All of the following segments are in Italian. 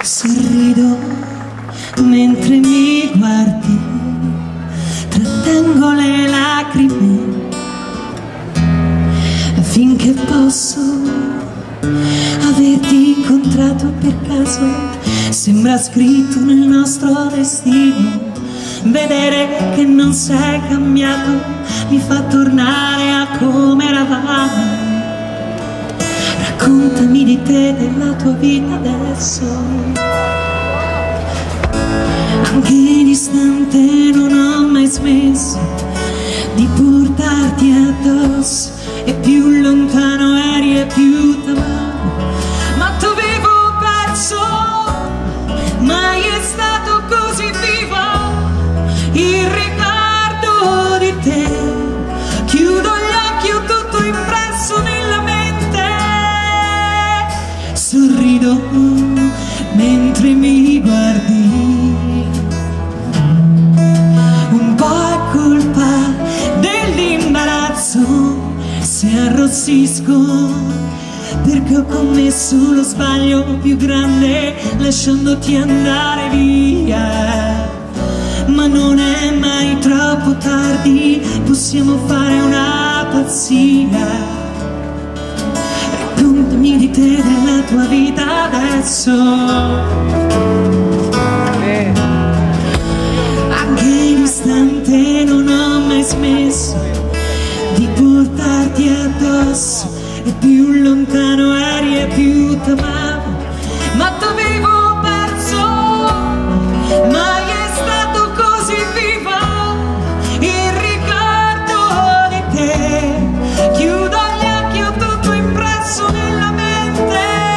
Sorrido mentre mi guardi, trattengo le lacrime finché posso averti incontrato per caso. Sembra scritto nel nostro destino. Vedere che non sei cambiato mi fa tornare a come eravamo. Raccontami di te e della tua vita adesso. Anche distante non ho mai smesso di portarti addosso, e più lontano eri e più t'amavo, ma t'avevo perso. Mai è stato così vivo il ricordo di te. Chiudo gli occhi, ho tutto impresso nella mente. Sorrido mentre mi guardi, un po' è colpa dell'imbarazzo se arrossisco, perché ho commesso lo sbaglio più grande lasciandoti andare via. Ma non è mai troppo tardi, possiamo fare una pazzia. Raccontami di te e della tua vita adesso. Anche in istante non ho mai smesso di portarti addosso, e più lontano eri e più t'amavo, ma t'avevo perso. Mai è stato così vivo il ricordo di te. Chiudo gli occhi, ho tutto impresso nella mente.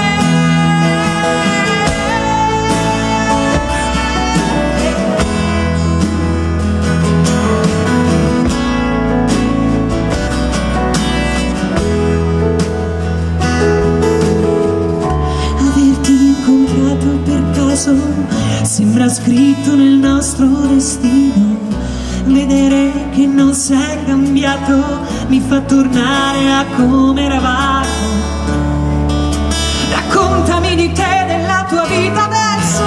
Sembra scritto nel nostro destino. Vedere che non sei cambiato mi fa tornare a come eravamo. Raccontami di te e della tua vita adesso.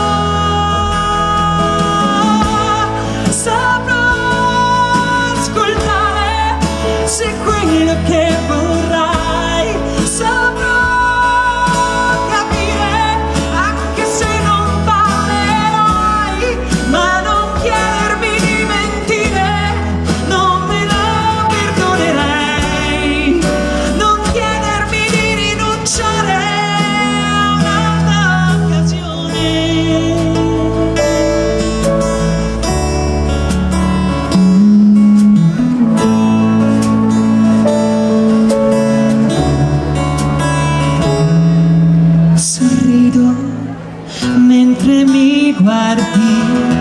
Saprò ascoltare se quello che vorrai. Saprò mentre mi guardi.